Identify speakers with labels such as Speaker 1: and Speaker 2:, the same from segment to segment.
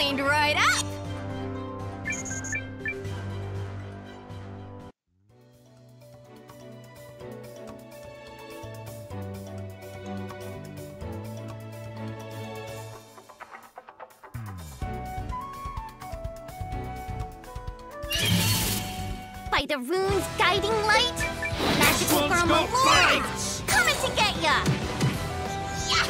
Speaker 1: cleaned right up! By the rune's guiding light, magical girl Malora, coming to get ya! Yeah!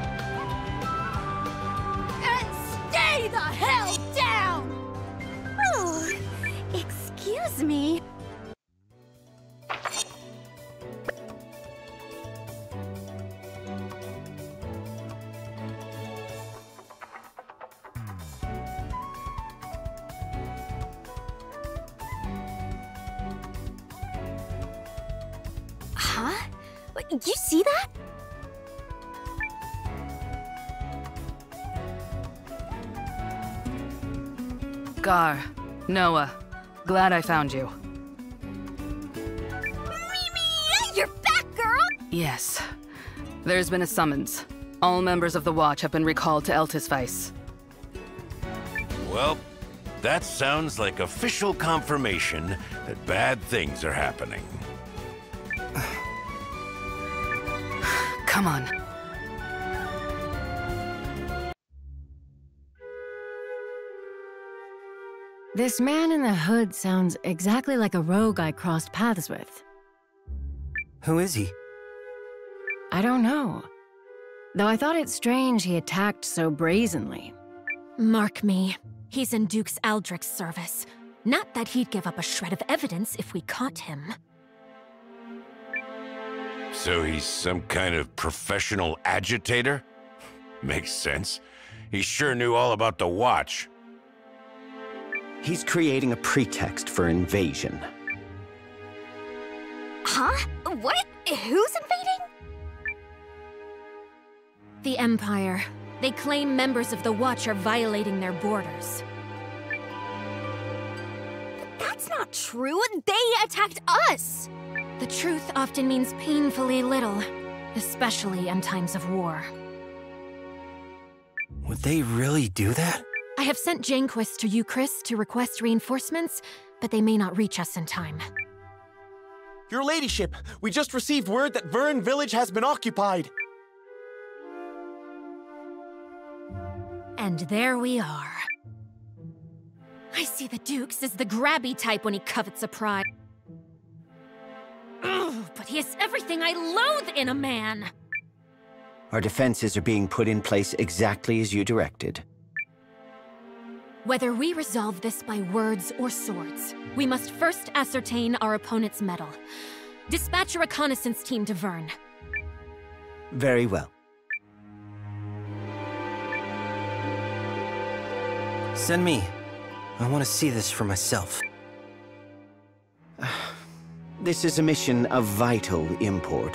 Speaker 1: And stay the hell down! Oh, excuse me. Huh? Did you see that?
Speaker 2: Gar, Noah, glad I found you.
Speaker 1: Mimi, you're back, girl!
Speaker 2: Yes. There's been a summons. All members of the Watch have been recalled to Eltisvice.
Speaker 3: Well, that sounds like official confirmation that bad things are happening.
Speaker 2: Come on.
Speaker 4: This man in the hood sounds exactly like a rogue I crossed paths with.
Speaker 5: Who is he?
Speaker 4: I don't know. Though I thought it strange he attacked so brazenly.
Speaker 6: Mark me. He's in Duke's Aldrich's service. Not that he'd give up a shred of evidence if we caught him.
Speaker 3: So he's some kind of professional agitator? Makes sense. He sure knew all about the Watch.
Speaker 5: He's creating a pretext for invasion.
Speaker 1: Huh? What? Who's invading?
Speaker 6: The Empire. They claim members of the Watch are violating their borders.
Speaker 1: That's not true. They attacked us!
Speaker 6: The truth often means painfully little, especially in times of war.
Speaker 5: Would they really do that?
Speaker 6: I have sent Janequist to Eucharist to request reinforcements, but they may not reach us in time.
Speaker 7: Your ladyship, we just received word that Vern Village has been occupied.
Speaker 6: And there we are. I see the Dukes as the grabby type when he covets a prize. Ugh, but he is everything I loathe in a man!
Speaker 5: Our defenses are being put in place exactly as you directed.
Speaker 6: Whether we resolve this by words or swords, we must first ascertain our opponent's mettle. Dispatch a reconnaissance team to Vern.
Speaker 5: Very well. Send me. I want to see this for myself. This is a mission of vital import.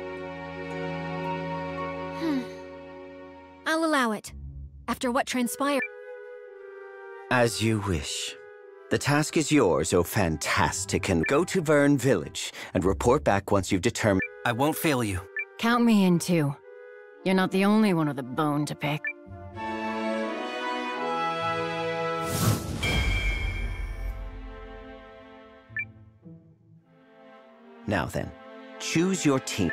Speaker 6: I'll allow it. After what transpired.
Speaker 5: As you wish. The task is yours, oh fantastic, and go to Vern Village and report back once you've determined. I won't fail you.
Speaker 4: Count me in too. You're not the only one with a bone to pick.
Speaker 5: Now then, choose your team.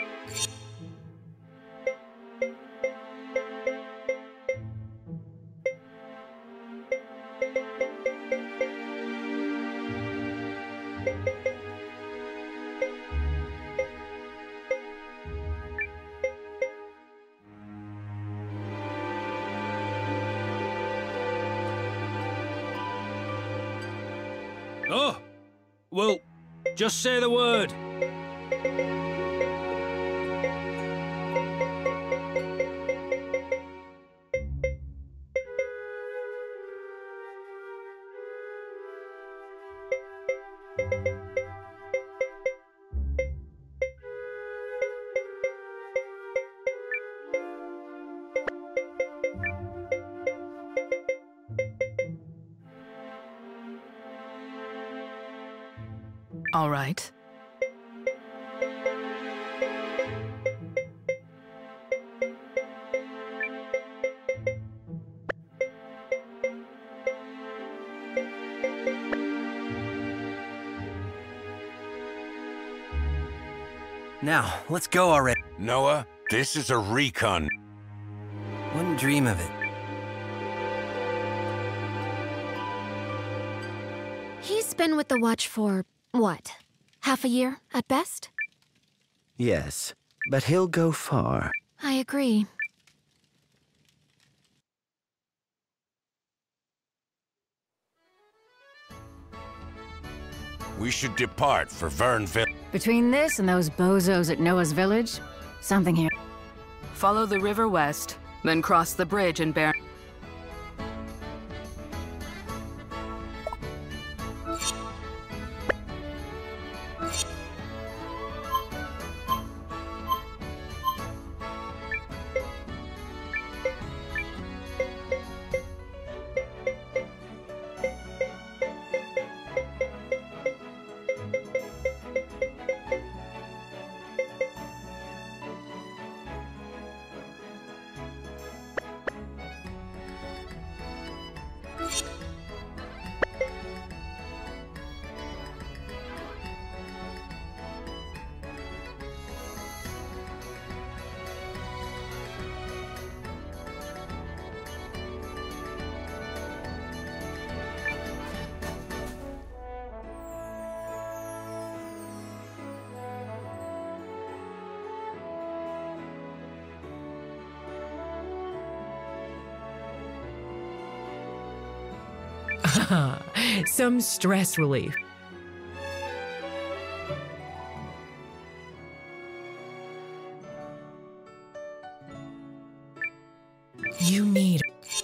Speaker 8: Oh, well, just say the word.
Speaker 2: All right.
Speaker 9: Now, let's go already.
Speaker 3: Noah, this is a recon.
Speaker 9: Wouldn't dream of it.
Speaker 6: He's been with the Watch for, what, half a year at best?
Speaker 5: Yes, but he'll go far.
Speaker 6: I agree.
Speaker 3: We should depart for Vernville.
Speaker 4: Between this and those bozos at Noah's village, something here.
Speaker 2: Follow the river west, then cross the bridge and bear.
Speaker 10: Some stress relief. You need...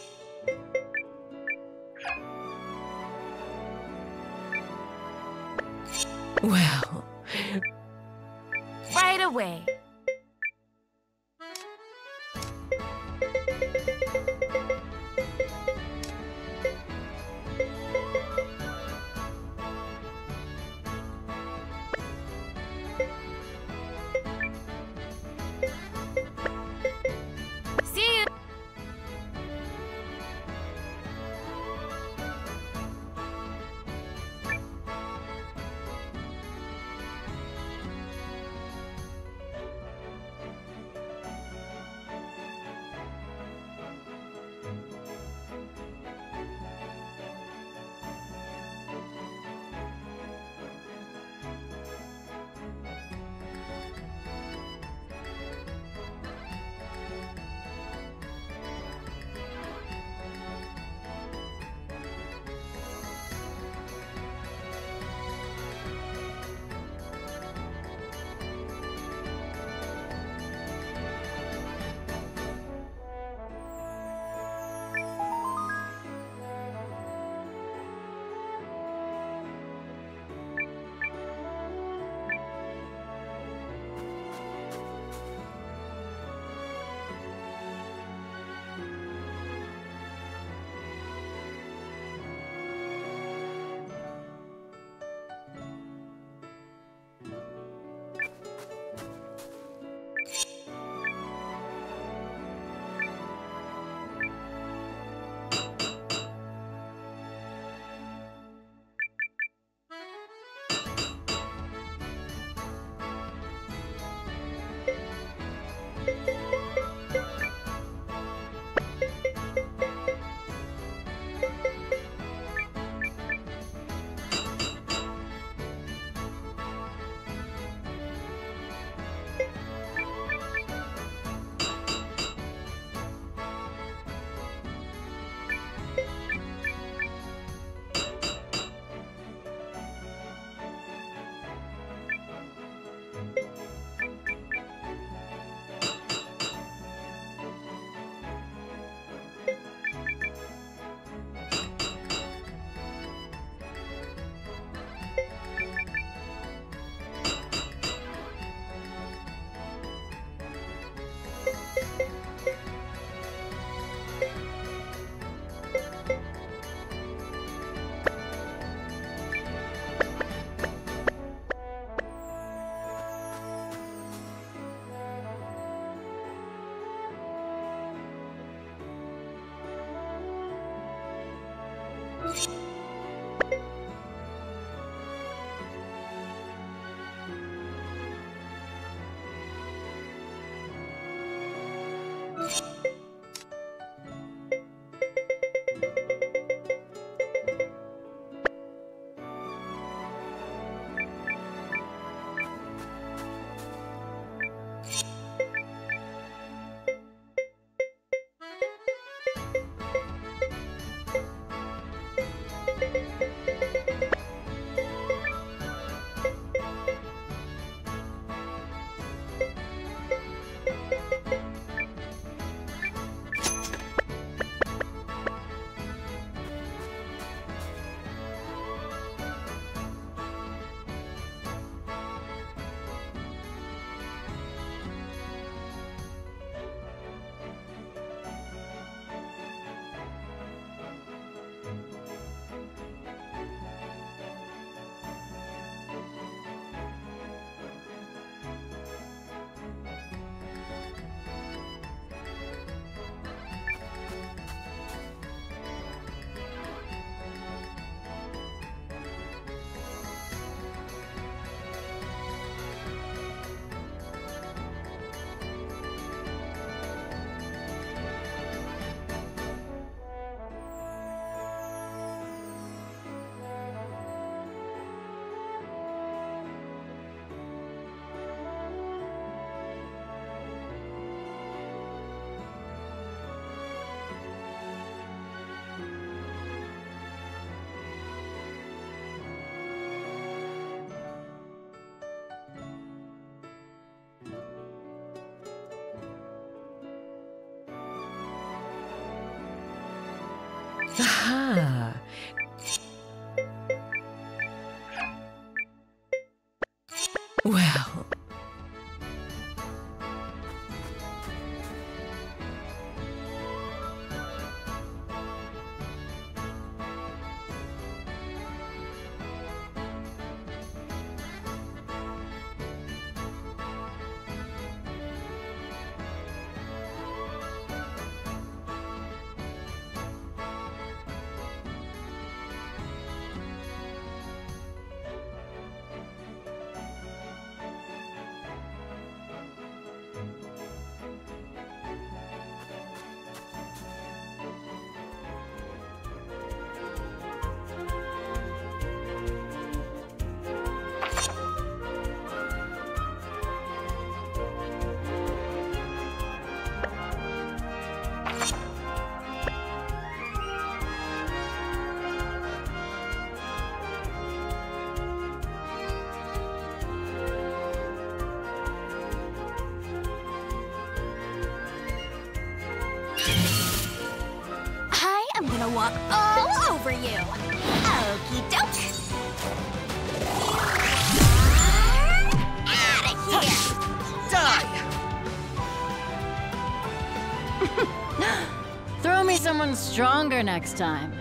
Speaker 10: Well...
Speaker 1: Right away.
Speaker 10: Aha. Well...
Speaker 1: I'm gonna walk all over you. Okie doke. Out of here.
Speaker 11: Die. Throw me someone stronger next time.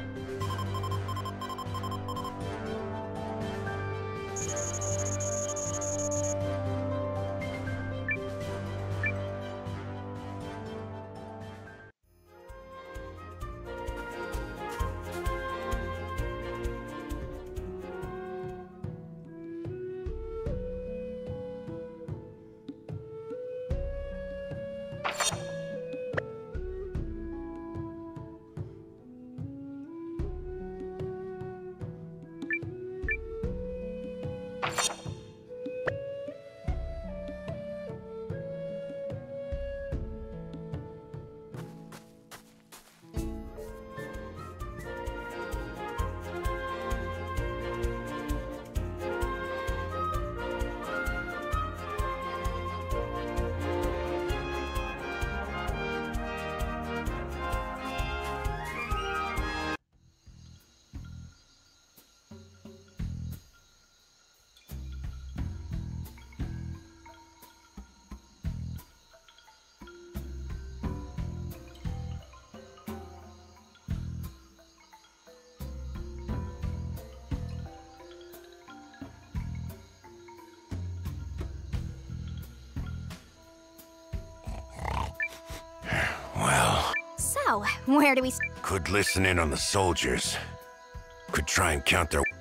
Speaker 1: So, where do we...
Speaker 3: Could listen in on the soldiers. Could try and count their...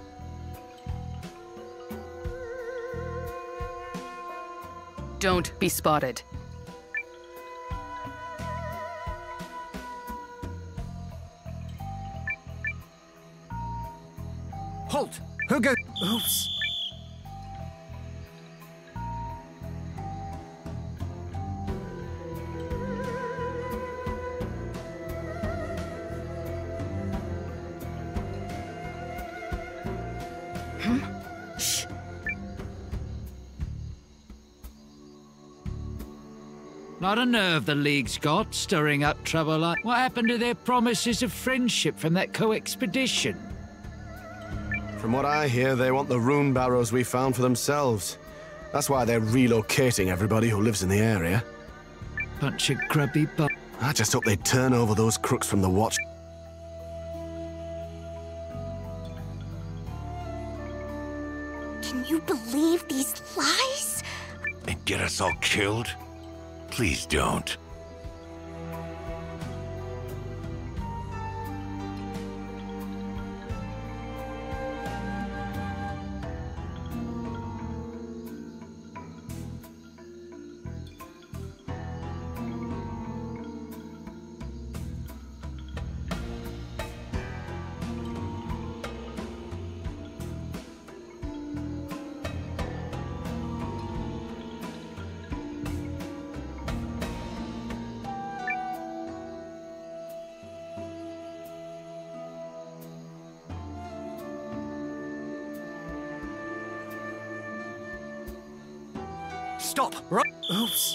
Speaker 2: Don't be spotted.
Speaker 9: Halt! Who goes? Oops.
Speaker 2: Shh.
Speaker 8: Not a nerve the League's got, stirring up trouble like... What happened to their promises of friendship from that co-expedition?
Speaker 12: From what I hear, they want the rune barrows we found for themselves. That's why they're relocating everybody who lives in the area.
Speaker 8: Bunch of grubby
Speaker 12: I just hope they turn over those crooks from the Watch.
Speaker 1: Can you believe these lies?
Speaker 3: And get us all killed? Please don't.
Speaker 9: Stop! Right. Oops.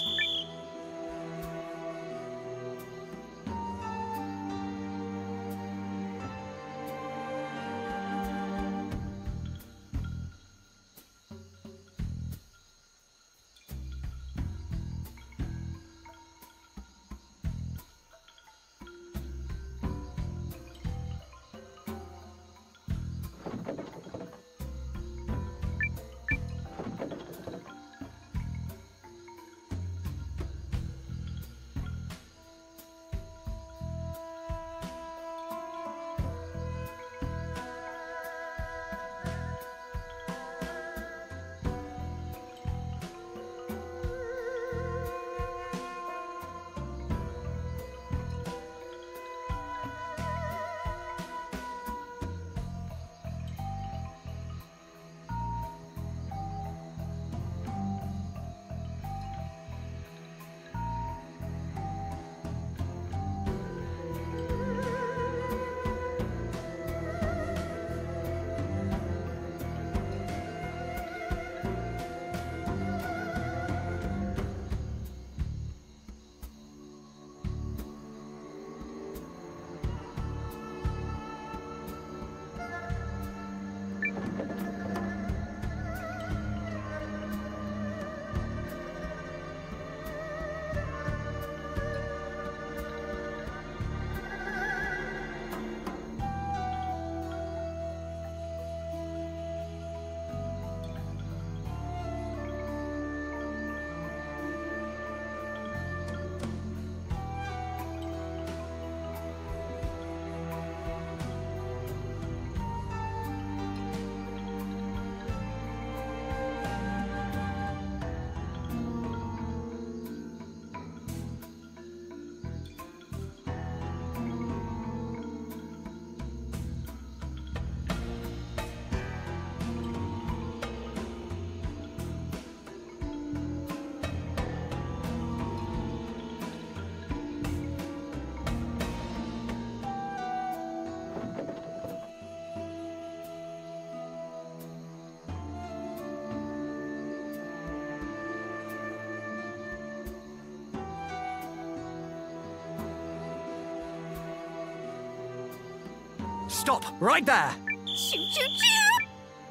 Speaker 9: Stop! Right there!
Speaker 1: Choo choo choo!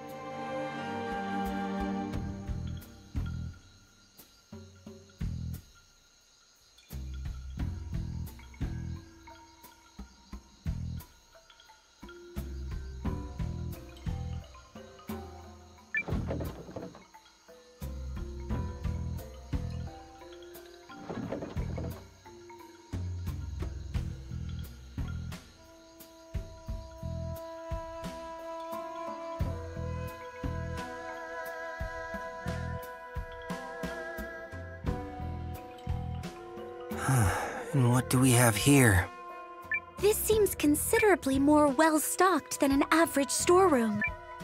Speaker 5: And what do we have here?
Speaker 1: This seems considerably more well-stocked than an average storeroom.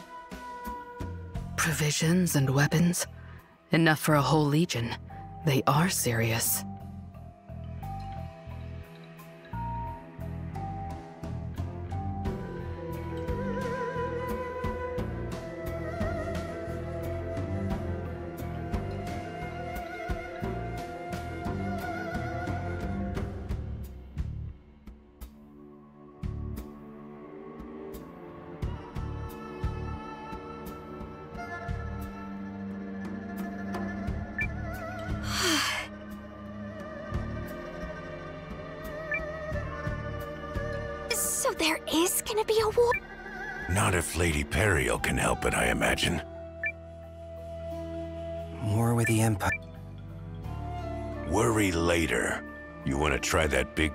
Speaker 2: Provisions and weapons. Enough for a whole legion. They are serious.
Speaker 1: So there is gonna be a war?
Speaker 3: Not if Lady Periel can help it, I imagine.
Speaker 5: War with the Empire.
Speaker 3: Worry later. You want to try that big...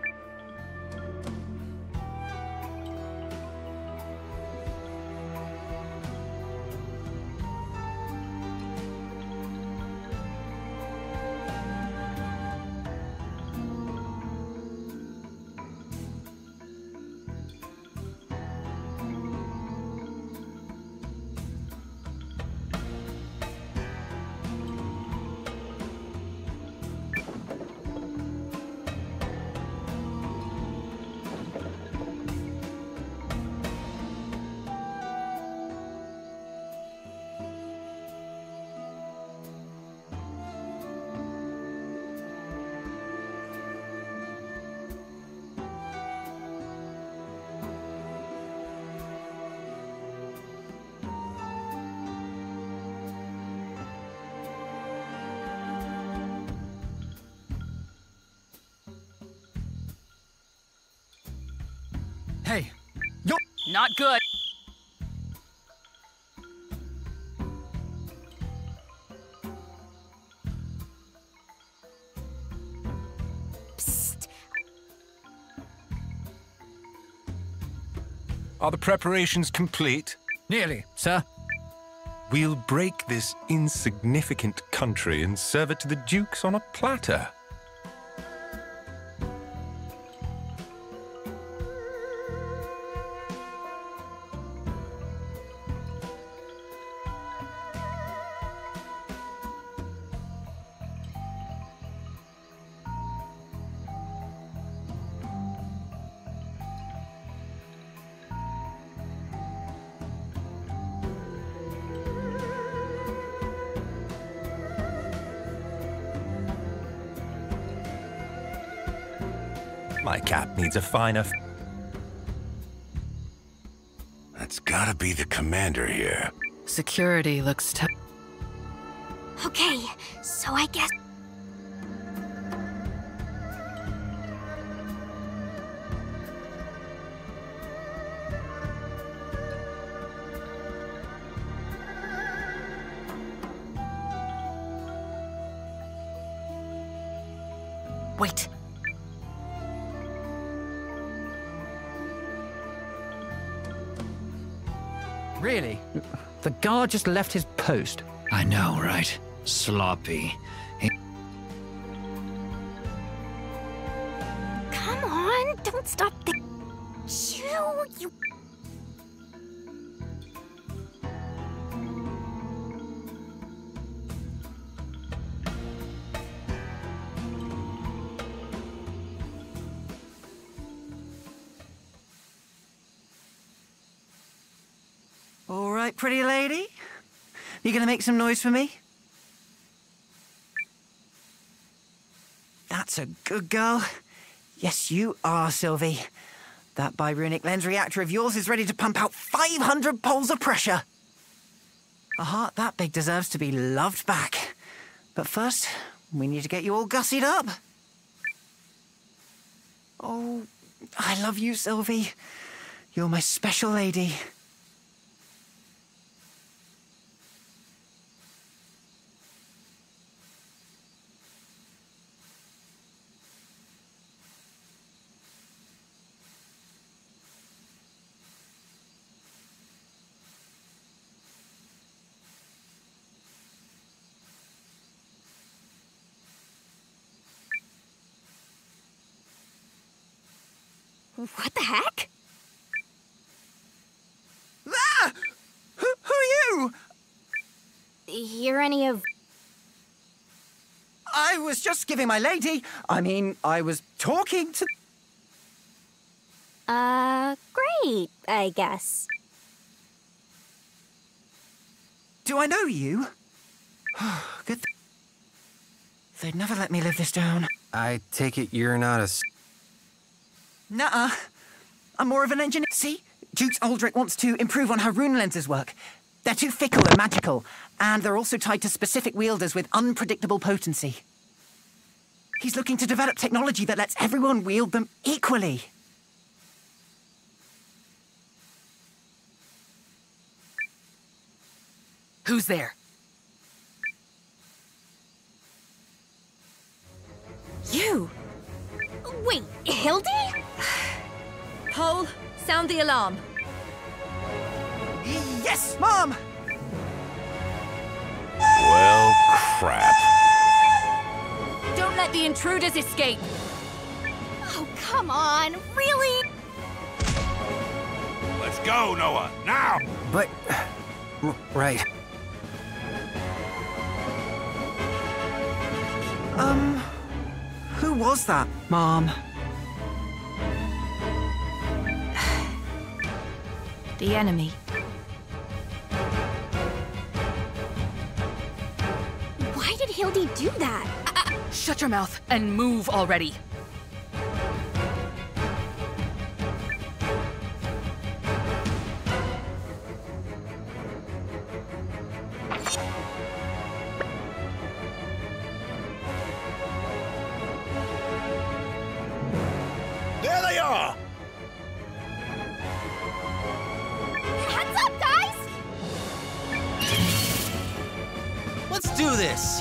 Speaker 9: Hey, you're...
Speaker 2: Not good.
Speaker 13: Are the preparations complete?
Speaker 8: Nearly, sir.
Speaker 13: We'll break this insignificant country and serve it to the dukes on a platter. My cap needs a finer...
Speaker 3: That's gotta be the commander here.
Speaker 2: Security looks
Speaker 1: Okay, so I guess...
Speaker 2: Wait.
Speaker 9: Really? The guard just left his post.
Speaker 8: I know, right? Sloppy.
Speaker 1: Come on, don't stop the... Chill, you...
Speaker 9: All right, pretty lady. You gonna make some noise for me? That's a good girl. Yes, you are, Sylvie. That birunic lens reactor of yours is ready to pump out 500 poles of pressure. A heart that big deserves to be loved back. But first, we need to get you all gussied up. Oh, I love you, Sylvie. You're my special lady.
Speaker 1: What the heck?
Speaker 9: Ah! Who are you?
Speaker 1: Hear any of...
Speaker 9: I was just giving my lady... I was talking to...
Speaker 1: Great, I guess.
Speaker 9: Do I know you? Good. They'd never let me live this down.
Speaker 5: I take it you're not a...
Speaker 9: Nuh-uh. I'm more of an engineer. See? Dukes Aldrich wants to improve on how rune lenses work. They're too fickle and magical, and they're also tied to specific wielders with unpredictable potency. He's looking to develop technology that lets everyone wield them equally.
Speaker 2: Who's there?
Speaker 1: You! Wait, Hildy?
Speaker 6: Cole, sound the alarm.
Speaker 9: Yes, Mom!
Speaker 3: Well, crap.
Speaker 6: Don't let the intruders escape.
Speaker 1: Oh, come on, really?
Speaker 3: Let's go, Noah, now!
Speaker 5: But... right.
Speaker 9: Who was that, Mom?
Speaker 6: The enemy.
Speaker 1: Why did Hildy do that?
Speaker 2: Shut your mouth and move already.
Speaker 3: There they are!
Speaker 1: Heads up, guys!
Speaker 7: Let's do this!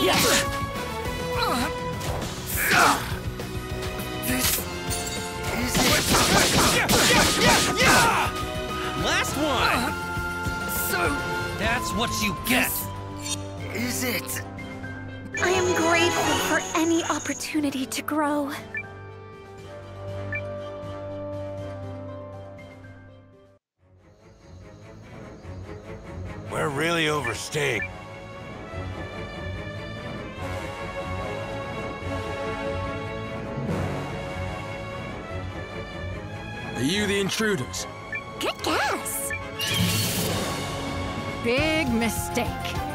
Speaker 14: Last one! That's what you get!
Speaker 1: Is it? I am grateful for any opportunity to grow.
Speaker 3: We're really overstaying.
Speaker 15: Are you the intruders?
Speaker 1: Good guess.
Speaker 11: Big mistake.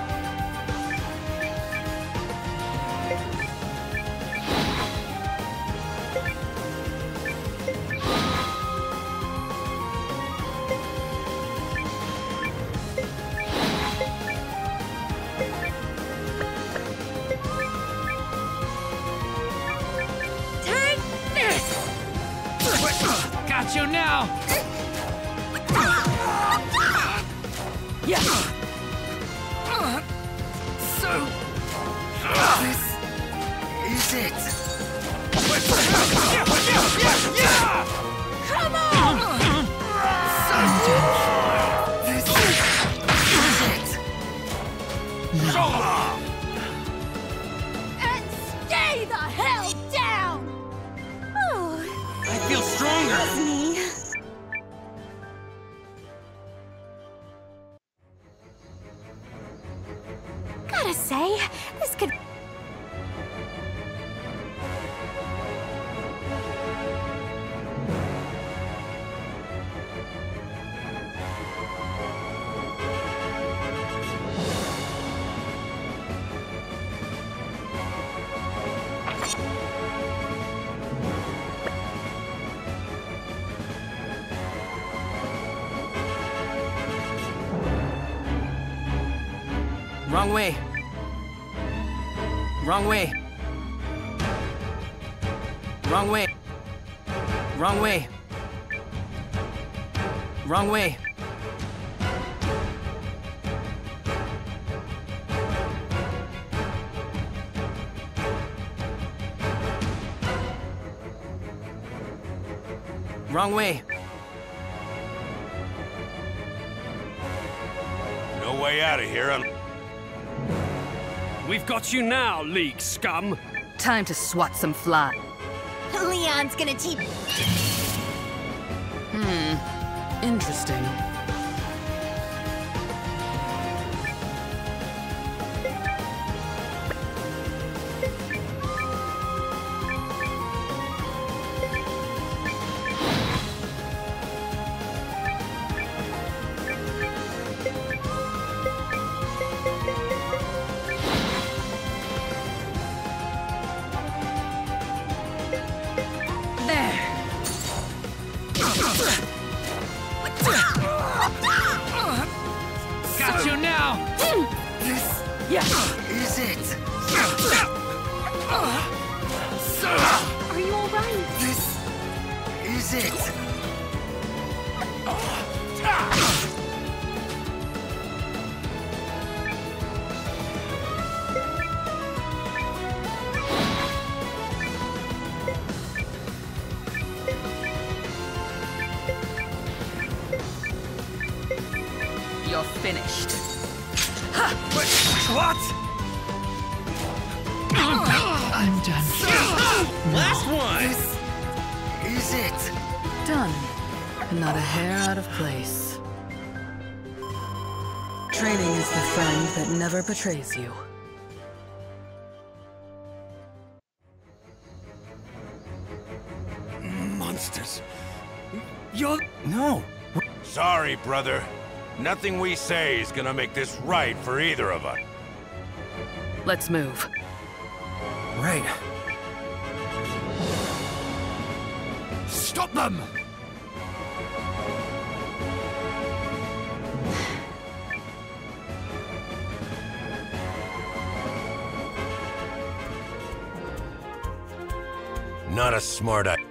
Speaker 1: Take this!
Speaker 8: Got you now!
Speaker 1: Yeah.
Speaker 14: So... this is it.
Speaker 1: Come on!
Speaker 14: This is it.
Speaker 1: And stay the hell down! Oh.
Speaker 14: I feel stronger.
Speaker 1: Excuse me. Gotta say, this could...
Speaker 9: Wrong way. Wrong way. Wrong way. Wrong way. Wrong way. Wrong way.
Speaker 3: No way out of here.
Speaker 14: We've got you now, League scum.
Speaker 2: Time to swat some fly.
Speaker 1: Leon's gonna teach...
Speaker 2: Interesting.
Speaker 8: Got you now!
Speaker 14: This is it.
Speaker 1: Are you alright?
Speaker 14: This is it.
Speaker 2: You're finished.
Speaker 14: What?
Speaker 8: I'm done.
Speaker 14: Last one! This is it.
Speaker 2: Done. Not a hair out of place. Training is the friend that never betrays you.
Speaker 14: Monsters. You're... No.
Speaker 3: Sorry, brother. Nothing we say is gonna make this right for either of us.
Speaker 2: Let's move.
Speaker 14: Right.
Speaker 8: Stop them!
Speaker 3: Not a smart idea.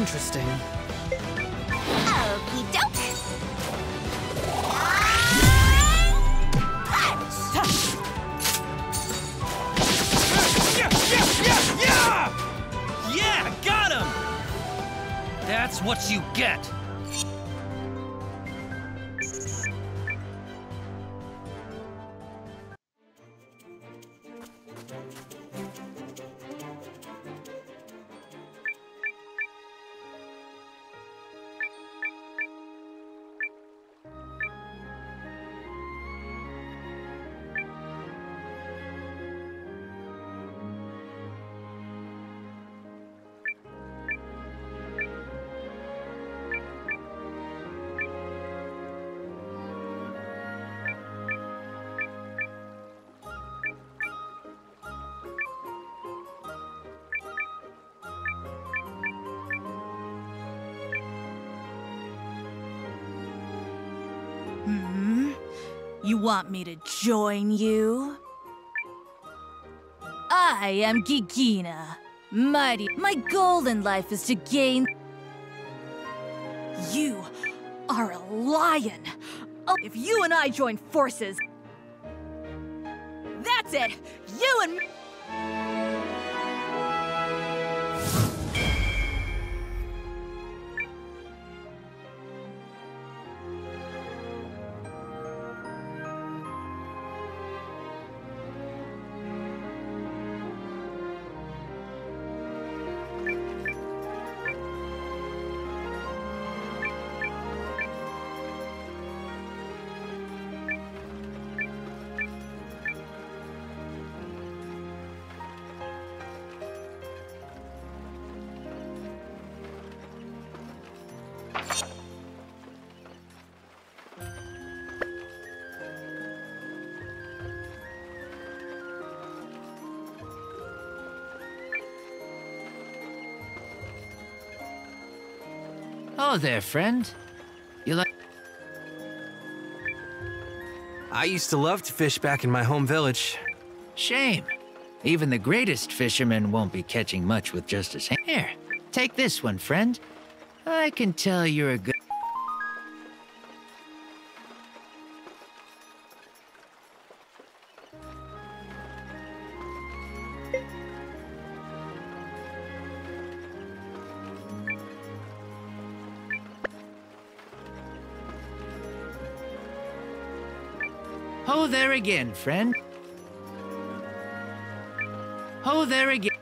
Speaker 2: Interesting.
Speaker 1: Okey doke.
Speaker 14: Yeah, got him! That's what you get.
Speaker 16: You want me to join you? I am Gigina. Mighty. My goal in life is to gain... You are a lion. Oh, if you and I join forces... That's it! You and me...
Speaker 8: Oh there, friend. You like...
Speaker 17: I used to love to fish back in my home village.
Speaker 8: Shame. Even the greatest fishermen won't be catching much with just his hand. Here, take this one, friend. I can tell you're a good... Ho there again, friend. Ho there again.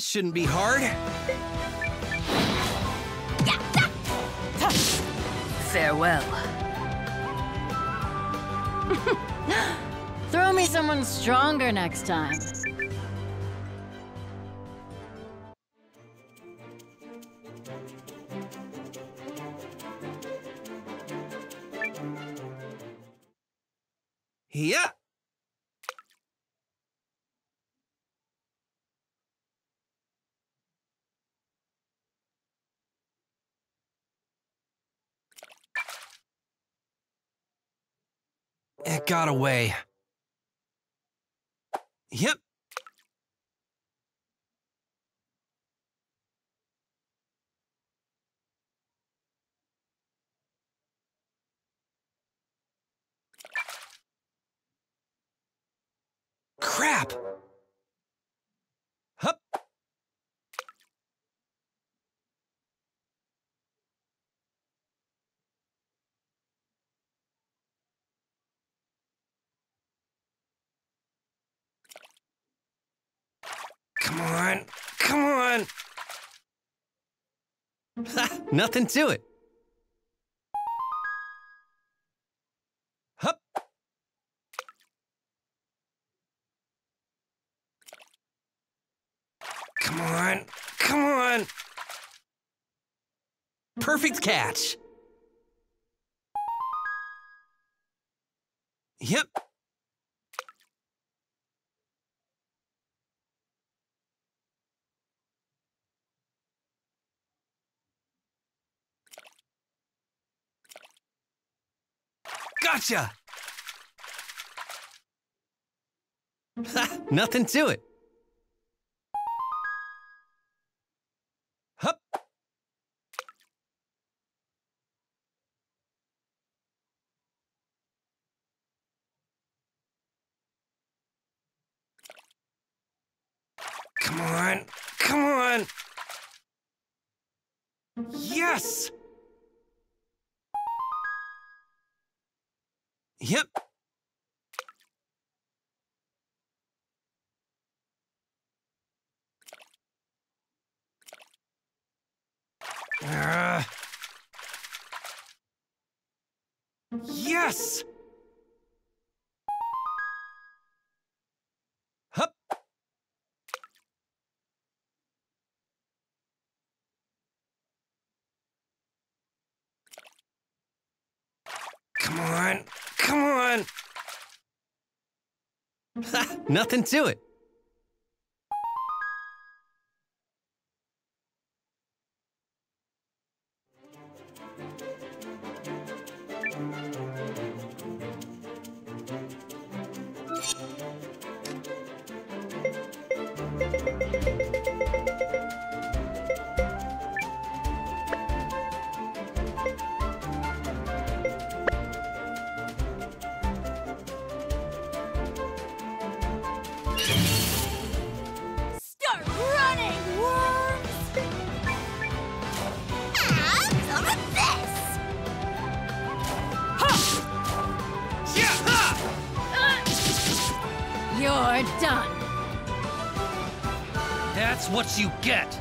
Speaker 17: shouldn't be hard.
Speaker 2: Farewell.
Speaker 11: Throw me someone stronger next time.
Speaker 17: Yeah. It got away. Yep. Crap! Hup! Come on! Come on! Ha! Nothing to it. Hup! Come on! Come on! Perfect catch! Yep. Gotcha! Ha! Nothing to it. Hup! Come on! Come on! Yes! Yep. Yes! Hup! Come on! Come on! Ha! Nothing to it.
Speaker 1: Start running, worms! And some of this!
Speaker 11: You're done.
Speaker 14: That's what you get.